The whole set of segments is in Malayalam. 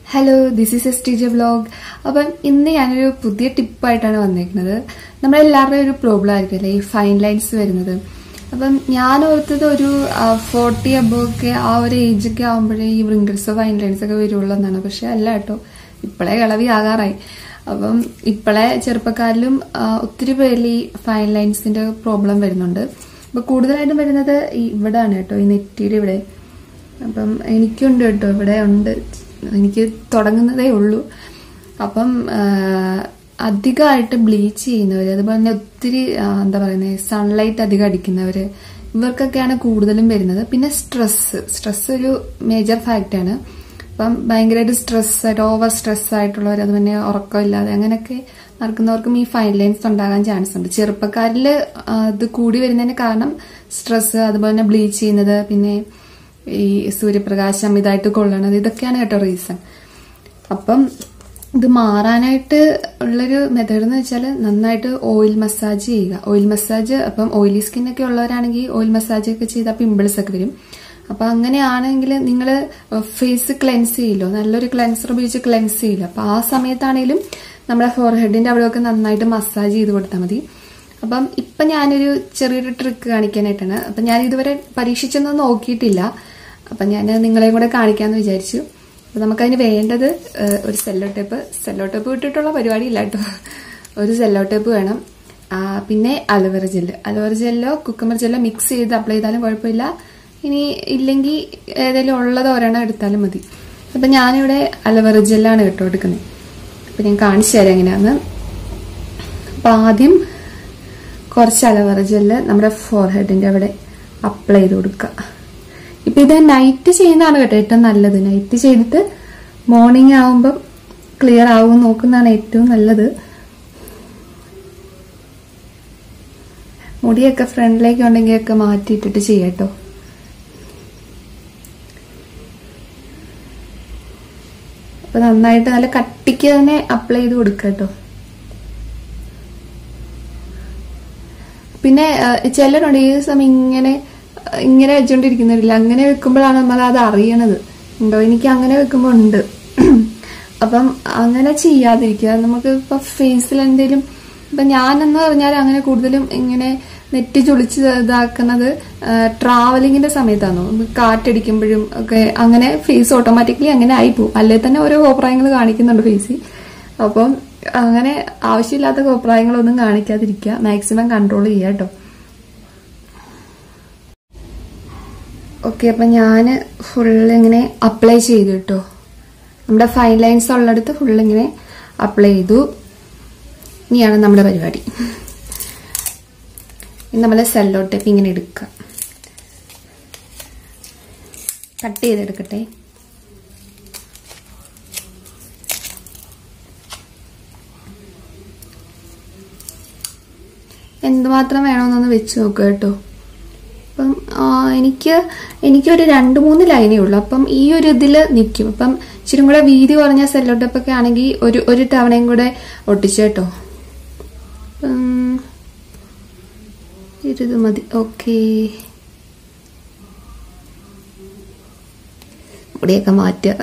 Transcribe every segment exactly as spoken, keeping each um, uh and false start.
Hello, this is S T J vlog. അപ്പം ഇന്ന് ഞാനൊരു പുതിയ ടിപ്പായിട്ടാണ് വന്നിരിക്കുന്നത്. നമ്മളെല്ലാവരുടെയും ഒരു പ്രോബ്ലം ആയിരിക്കുമല്ലേ ഈ ഫൈൻ ലൈൻസ് വരുന്നത്. അപ്പം ഞാൻ ഓർത്തത് ഒരു ഫോർട്ടി അബോ ഒക്കെ ആ ഒരു ഏജ് ഒക്കെ ആകുമ്പോഴേ ഈ വ്രിങ്കിൾസ് ഫൈൻ ലൈൻസ് ഒക്കെ വരുള്ളൂ എന്നാണ്. പക്ഷെ അല്ല കേട്ടോ, ഇപ്പോഴേ കളവി ആകാറായി. അപ്പം ഇപ്പോഴേ ചെറുപ്പക്കാരിലും ഒത്തിരി പേരിൽ ഈ ഫൈൻ ലൈൻസിന്റെ പ്രോബ്ലം വരുന്നുണ്ട്. അപ്പൊ കൂടുതലായിട്ടും വരുന്നത് ഇവിടെയാണ് കേട്ടോ, ഈ നെറ്റിയുടെ ഇവിടെ. അപ്പം എനിക്കുണ്ട് കേട്ടോ, ഇവിടെ ഉണ്ട്. എനിക്ക് തുടങ്ങുന്നതേ ഉള്ളൂ. അപ്പം അധികമായിട്ട് ബ്ലീച്ച് ചെയ്യുന്നവർ, അതുപോലെ തന്നെ ഒത്തിരി എന്താ പറയുന്നത് സൺലൈറ്റ് അധികം അടിക്കുന്നവര്, ഇവർക്കൊക്കെയാണ് കൂടുതലും വരുന്നത്. പിന്നെ സ്ട്രെസ് സ്ട്രെസ് ഒരു മേജർ ഫാക്റ്റാണ്. അപ്പം ഭയങ്കരമായിട്ട് സ്ട്രെസ് ആയിട്ട് ഓവർ സ്ട്രെസ് ആയിട്ടുള്ളവർ, അത് പിന്നെ ഉറക്കമില്ലാതെ അങ്ങനെയൊക്കെ നടക്കുന്നവർക്കും ഈ ഫൈൻ ലൈൻസ് ഉണ്ടാകാൻ ചാൻസ് ഉണ്ട്. ചെറുപ്പക്കാരിൽ ഇത് കൂടി വരുന്നതിന് കാരണം സ്ട്രെസ്, അതുപോലെ തന്നെ ബ്ലീച്ച് ചെയ്യുന്നത്, പിന്നെ ഈ സൂര്യപ്രകാശം ഇതായിട്ട് കൊള്ളണത്, ഇതൊക്കെയാണ് കേട്ടോ റീസൺ. അപ്പം ഇത് മാറാനായിട്ട് ഉള്ളൊരു മെത്തേഡ് എന്ന് വെച്ചാൽ നന്നായിട്ട് ഓയിൽ മസാജ് ചെയ്യുക. ഓയിൽ മസാജ്, അപ്പം ഓയിലി സ്കിന്നൊക്കെ ഉള്ളവരാണെങ്കിൽ ഓയിൽ മസാജ് ഒക്കെ ചെയ്താൽ പിമ്പിൾസ് ഒക്കെ വരും. അപ്പൊ അങ്ങനെയാണെങ്കിൽ നിങ്ങൾ ഫേസ് ക്ലെൻസ് ചെയ്യില്ലോ, നല്ലൊരു ക്ലെൻസർ ഉപയോഗിച്ച് ക്ലെൻസ് ചെയ്യില്ല. അപ്പൊ ആ സമയത്താണെങ്കിലും നമ്മുടെ ഫോർഹെഡിന്റെ അവിടെയൊക്കെ നന്നായിട്ട് മസാജ് ചെയ്ത് കൊടുത്താൽ മതി. അപ്പം ഇപ്പൊ ഞാനൊരു ചെറിയൊരു ട്രിക്ക് കാണിക്കാനായിട്ടാണ്. അപ്പൊ ഞാൻ ഇതുവരെ പരീക്ഷിച്ചൊന്നും നോക്കിയിട്ടില്ല. അപ്പൊ ഞാൻ നിങ്ങളെയും കൂടെ കാണിക്കാന്ന് വിചാരിച്ചു. അപ്പൊ നമുക്കതിന് വേണ്ടത് ഒരു സെല്ലോ ടേപ്പ്. സെല്ലോ ടേപ്പ് വിട്ടിട്ടുള്ള പരിപാടി ഇല്ല കേട്ടോ, ഒരു സെല്ലോ ടേപ്പ് വേണം. പിന്നെ അലോവേറ ജെല്ല്, അലോവേറ ജെല്ലോ കുക്കുംബർ ജെല്ലോ മിക്സ് ചെയ്ത് അപ്ലൈ ചെയ്താലും കുഴപ്പമില്ല. ഇനി ഇല്ലെങ്കിൽ ഏതെങ്കിലും ഉള്ളത് ഒരെണ്ണം എടുത്താലും മതി. അപ്പൊ ഞാനിവിടെ അലോവേറ ജെല്ലാണ് കേട്ടോ എടുക്കുന്നത്. അപ്പൊ ഞാൻ കാണിച്ചു തരാം എങ്ങനെയാന്ന്. അപ്പൊ ആദ്യം കുറച്ച് അലോവേറ ജെല്ല് നമ്മുടെ ഫോർഹെഡിന്റെ അവിടെ അപ്ലൈ ചെയ്ത് കൊടുക്കുക. ഇപ്പൊ ഇത് നൈറ്റ് ചെയ്യുന്നതാണ് കേട്ടോ ഏറ്റവും നല്ലത്. നൈറ്റ് ചെയ്തിട്ട് മോർണിംഗ് ആവുമ്പം ക്ലിയർ ആവും നോക്കുന്നതാണ് ഏറ്റവും നല്ലത്. മുടിയൊക്കെ ഫ്രണ്ടിലേക്ക് ഉണ്ടെങ്കിൽ ഒക്കെ മാറ്റിയിട്ടിട്ട് ചെയ്യാട്ടോ. അപ്പൊ നന്നായിട്ട് നല്ല കട്ടിക്ക് തന്നെ അപ്ലൈ ചെയ്ത് കൊടുക്കുക കേട്ടോ. പിന്നെ ചിലരുണ്ട് ഈ സമയം ഇങ്ങനെ ഇങ്ങനെ വെച്ചോണ്ടിരിക്കുന്നില്ല, അങ്ങനെ വെക്കുമ്പോഴാണ് നമ്മൾ അത് അറിയണത്. ഉണ്ടോ, എനിക്ക് അങ്ങനെ വെക്കുമ്പോ ഉണ്ട്. അപ്പം അങ്ങനെ ചെയ്യാതിരിക്കുക. നമുക്ക് ഇപ്പൊ ഫേസിൽ എന്തെങ്കിലും, ഇപ്പൊ ഞാനെന്ന് പറഞ്ഞാൽ അങ്ങനെ കൂടുതലും ഇങ്ങനെ നെറ്റി ചുളിച്ച് ഇതാക്കുന്നത് ട്രാവലിങ്ങിന്റെ സമയത്താണോ, കാറ്റടിക്കുമ്പോഴും ഒക്കെ അങ്ങനെ ഫേസ് ഓട്ടോമാറ്റിക്കലി അങ്ങനെ ആയിപ്പോവും. അല്ലെ തന്നെ ഓരോ കോപ്രായങ്ങൾ കാണിക്കുന്നുണ്ട് ഫേസിൽ. അപ്പം അങ്ങനെ ആവശ്യമില്ലാത്ത കോപ്രായങ്ങളൊന്നും കാണിക്കാതിരിക്കുക, മാക്സിമം കൺട്രോൾ ചെയ്യുക കേട്ടോ. ഓക്കെ, അപ്പൊ ഞാന് ഫുള്ള് ഇങ്ങനെ അപ്ലൈ ചെയ്തു കേട്ടോ. നമ്മുടെ ഫൈൻ ലൈൻസ് ഉള്ളിടത്ത് ഫുള്ള് ഇങ്ങനെ അപ്ലൈ ചെയ്തു. ഇനിയാണ് നമ്മുടെ പരിപാടി. ഇനി നമ്മള് സെല്ലോ ടേപ്പ് ഇങ്ങനെ എടുക്കുക, കട്ട് ചെയ്തെടുക്കട്ടെ. എന്തുമാത്രം വേണമെന്നൊന്ന് വെച്ച് നോക്കുക കേട്ടോ. അപ്പം എനിക്ക് എനിക്കൊരു രണ്ട് മൂന്ന് ലൈനേ ഉള്ളൂ. അപ്പം ഈ ഒരു ഇതില് നിൽക്കും. അപ്പം ഇച്ചിരി കൂടെ വീതി കുറഞ്ഞ സെല്ലോ ടേപ്പൊക്കെ ആണെങ്കിൽ ഒരു ഒരു തവണയും കൂടെ ഒട്ടിച്ചു കേട്ടോ. ഇത് മതി. ഓക്കെ, ഇവിടെയൊക്കെ മാറ്റുക.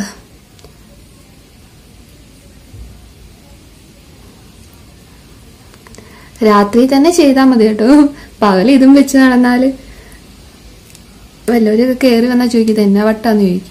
രാത്രി തന്നെ ചെയ്താൽ മതി കേട്ടോ. പകൽ ഇതും വെച്ച് നടന്നാല് വല്ലവരും കയറി വന്നാ ചോദിക്കുന്നത് എന്നാ വട്ടാന്ന് ചോദിക്കും.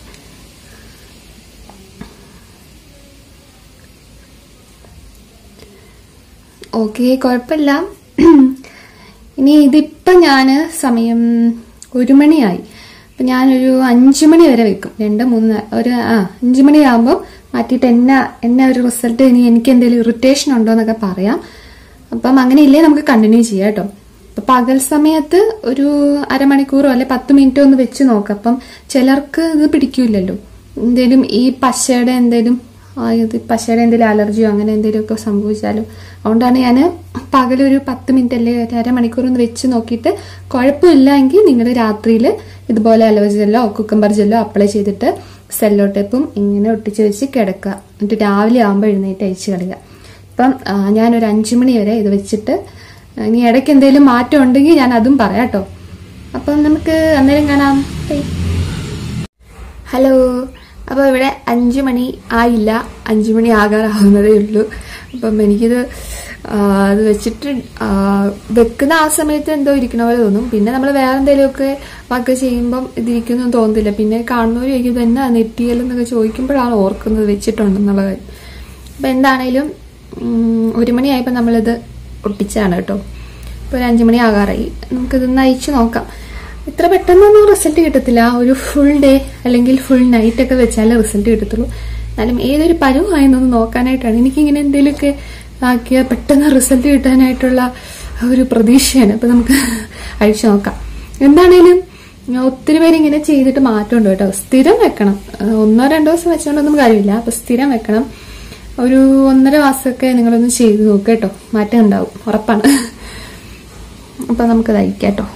ഓക്കെ, കുഴപ്പമില്ല. ഇനി ഇതിപ്പൊ ഞാന് സമയം ഒരു മണിയായി. അപ്പൊ ഞാനൊരു അഞ്ചു മണി വരെ വെക്കും. രണ്ട് മൂന്ന് ഒരു ആ അഞ്ചു മണിയാകുമ്പോൾ മാറ്റിയിട്ട് എന്നാ എന്നാ ഒരു റിസൾട്ട്, ഇനി എനിക്ക് എന്തെങ്കിലും ഇറിറ്റേഷൻ ഉണ്ടോ എന്നൊക്കെ പറയാം. അപ്പം അങ്ങനെ ഇല്ലേ നമുക്ക് കണ്ടിന്യൂ ചെയ്യാം കേട്ടോ. അപ്പൊ പകൽ സമയത്ത് ഒരു അരമണിക്കൂറോ അല്ലെ പത്ത് മിനിറ്റോ ഒന്ന് വെച്ച് നോക്കാം. അപ്പം ചിലർക്ക് ഇത് പിടിക്കൂലല്ലോ, എന്തേലും ഈ പശയുടെ എന്തേലും പശയുടെ എന്തെങ്കിലും അലർജിയോ അങ്ങനെ എന്തെങ്കിലും ഒക്കെ സംഭവിച്ചാലോ. അതുകൊണ്ടാണ് ഞാൻ പകലൊരു പത്ത് മിനിറ്റ് അല്ലെ അരമണിക്കൂർ ഒന്ന് വെച്ച് നോക്കിയിട്ട് കുഴപ്പമില്ല എങ്കിൽ നിങ്ങൾ രാത്രിയിൽ ഇതുപോലെ അലോവേറ ജെല്ലോ കുക്കുംബർ ജെല്ലോ അപ്ലൈ ചെയ്തിട്ട് സെല്ലോ ടേപ്പും ഇങ്ങനെ ഒട്ടിച്ച് വെച്ച് കിടക്കുക. എന്നിട്ട് രാവിലെ ആകുമ്പോൾ എഴുന്നേറ്റ് അയച്ചു കളയുക. അപ്പം ഞാനൊരു അഞ്ചു മണി വരെ ഇത് വെച്ചിട്ട് ഇനി ഇടയ്ക്ക് എന്തെങ്കിലും മാറ്റം ഉണ്ടെങ്കിൽ ഞാൻ അതും പറയാം കേട്ടോ. അപ്പം നമുക്ക് അന്നേരം കാണാം. ഹലോ, അപ്പോൾ ഇവിടെ അഞ്ചു മണി ആയില്ല, അഞ്ചു മണി ആകാറാവുന്നതേ ഉള്ളൂ. അപ്പം എനിക്കിത് അത് വെച്ചിട്ട് വെക്കുന്ന ആ സമയത്ത് എന്തോ ഇരിക്കണ പോലെ തോന്നും. പിന്നെ നമ്മൾ വേറെ എന്തെങ്കിലുമൊക്കെ വർക്ക് ചെയ്യുമ്പം ഇതിരിക്കുന്നൊന്നും തോന്നുന്നില്ല. പിന്നെ കാണുന്നവരും എനിക്ക് ഇത് എന്നാ നെറ്റിയലെന്നൊക്കെ ചോദിക്കുമ്പോഴാണ് ഓർക്കുന്നത് വെച്ചിട്ടുണ്ടെന്നുള്ള കാര്യം. അപ്പം എന്താണേലും ഒരു മണിയായപ്പോൾ നമ്മളിത് ഒട്ടിച്ചാണ് കേട്ടോ. ഇപ്പോൾ ഒരു അഞ്ചു മണി ആകാറായി. നമുക്കിതൊന്ന് അയച്ചു നോക്കാം. ഇത്ര പെട്ടെന്നൊന്നും റിസൾട്ട് കിട്ടത്തില്ല. ഒരു ഫുൾ ഡേ അല്ലെങ്കിൽ ഫുൾ നൈറ്റ് ഒക്കെ വെച്ചാലേ റിസൾട്ട് കിട്ടത്തുള്ളൂ. എന്നാലും ഏതൊരു പരുവായെന്നൊന്ന് നോക്കാനായിട്ടാണ്. എനിക്കിങ്ങനെ എന്തെങ്കിലുമൊക്കെ ആക്കിയ പെട്ടെന്ന് റിസൾട്ട് കിട്ടാനായിട്ടുള്ള ഒരു പ്രതീക്ഷയാണ്. അപ്പൊ നമുക്ക് അഴിച്ചു നോക്കാം. എന്താണേലും ഒത്തിരി പേര് ഇങ്ങനെ ചെയ്തിട്ട് മാറ്റമുണ്ട് കേട്ടോ. സ്ഥിരം വെക്കണം. ഒന്നോ രണ്ടോ ദിവസം വെച്ചുകൊണ്ടൊന്നും കാര്യമില്ല. അപ്പൊ സ്ഥിരം വെക്കണം. ഒരു ഒന്നര മാസമൊക്കെ നിങ്ങളൊന്ന് ചെയ്ത് നോക്കുക കേട്ടോ. മാറ്റം ഉണ്ടാവും, ഉറപ്പാണ്. അപ്പൊ നമുക്കത് അയക്കാം കേട്ടോ.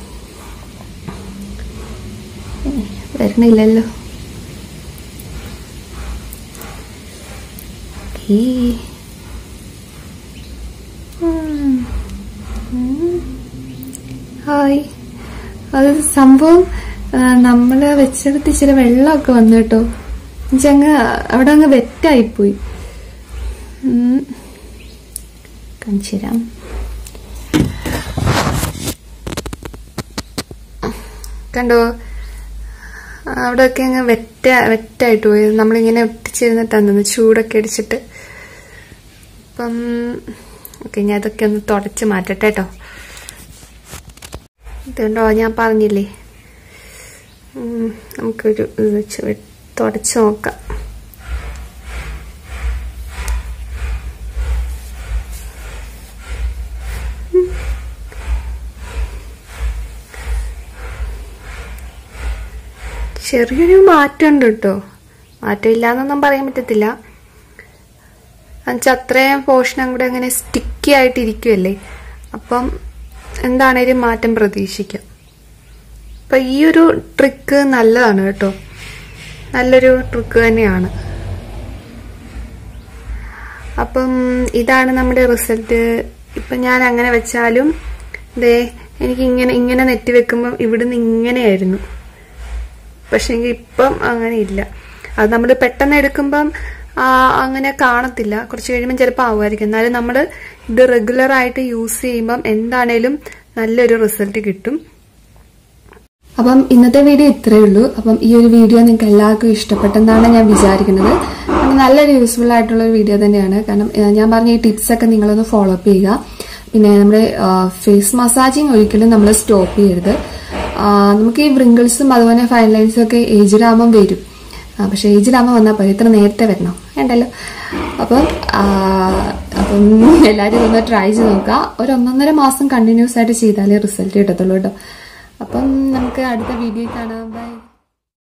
വരണില്ലല്ലോ. ഹായ്. അത് സംഭവം നമ്മള് വെച്ചെടുത്ത് ഇച്ചിരി വെള്ളമൊക്കെ വന്നു കേട്ടോ. അങ്ങ് അവിടെ അങ്ങ് വെറ്റായിപ്പോയി. കാണിച്ചു തരാം. കണ്ടോ, അവിടെയൊക്കെ അങ്ങ് വെറ്റ വെറ്റായിട്ട് പോയി. നമ്മളിങ്ങനെ ഒട്ടിച്ചിരുന്നിട്ടാണ് ചൂടൊക്കെ അടിച്ചിട്ട്. അപ്പം ഓക്കെ, ഞാൻ അതൊക്കെ ഒന്ന് തുടച്ച് മാറ്റട്ടെ കേട്ടോ. ഇതുണ്ടോ, ഞാൻ പറഞ്ഞില്ലേ, നമുക്കൊരു ഇത് വെച്ച് തുടച്ച് നോക്കാം. ചെറിയൊരു മാറ്റമുണ്ട് കേട്ടോ. മാറ്റം ഇല്ലാന്നൊന്നും പറയാൻ പറ്റത്തില്ല. എന്നുവെച്ചാൽ അത്രയും പോർഷൻ കൂടെ അങ്ങനെ സ്റ്റിക്കി ആയിട്ടിരിക്കുമല്ലേ. അപ്പം എന്താണേലും മാറ്റം പ്രതീക്ഷിക്കാം. അപ്പൊ ഈ ഒരു ട്രിക്ക് നല്ലതാണ് കേട്ടോ. നല്ലൊരു ട്രിക്ക് തന്നെയാണ്. അപ്പം ഇതാണ് നമ്മുടെ റിസൾട്ട്. ഇപ്പൊ ഞാൻ അങ്ങനെ വെച്ചാലും ദേ എനിക്ക് ഇങ്ങനെ ഇങ്ങനെ നെറ്റി വെക്കുമ്പം ഇവിടുന്ന് ഇങ്ങനെയായിരുന്നു. പക്ഷെ ഇപ്പം അങ്ങനെ ഇല്ല. അത് നമ്മൾ പെട്ടെന്ന് എടുക്കുമ്പം അങ്ങനെ കാണത്തില്ല. കുറച്ച് കഴിയുമ്പം ചിലപ്പോൾ ആവുമായിരിക്കും. എന്നാലും നമ്മൾ ഇത് റെഗുലർ ആയിട്ട് യൂസ് ചെയ്യുമ്പം എന്താണേലും നല്ലൊരു റിസൾട്ട് കിട്ടും. അപ്പം ഇന്നത്തെ വീഡിയോ ഇത്രയേ ഉള്ളൂ. അപ്പം ഈ ഒരു വീഡിയോ നിങ്ങൾക്ക് എല്ലാവർക്കും ഇഷ്ടപ്പെട്ടെന്നാണ് ഞാൻ വിചാരിക്കുന്നത്. നല്ലൊരു യൂസ്ഫുൾ ആയിട്ടുള്ള ഒരു വീഡിയോ തന്നെയാണ്. കാരണം ഞാൻ പറഞ്ഞ ഈ ടിപ്സ് ഒക്കെ നിങ്ങളൊന്ന് ഫോളോ അപ്പ് ചെയ്യുക. പിന്നെ നമ്മുടെ ഫേസ് മസാജിങ് ഒരിക്കലും നമ്മൾ സ്റ്റോപ്പ് ചെയ്യരുത്. നമുക്ക് ഈ വ്രിങ്കിൾസും അതുപോലെ ഫൈൻ ലൈൻസും ഒക്കെ ഏജിലാകുമ്പം വരും. പക്ഷെ ഏജിലാകുമ്പോൾ വന്നാൽ പോയി, ഇത്ര നേരത്തെ വരണോ? വേണ്ടല്ലോ. അപ്പം അപ്പം എല്ലാവരും ഒന്ന് ട്രൈ ചെയ്ത് നോക്കുക. ഒരു ഒന്നൊന്നര മാസം കണ്ടിന്യൂസ് ആയിട്ട് ചെയ്താലേ റിസൾട്ട് കിട്ടത്തുള്ളൂ കേട്ടോ. അപ്പം നമുക്ക് അടുത്ത വീഡിയോ കാണാം. ബൈ.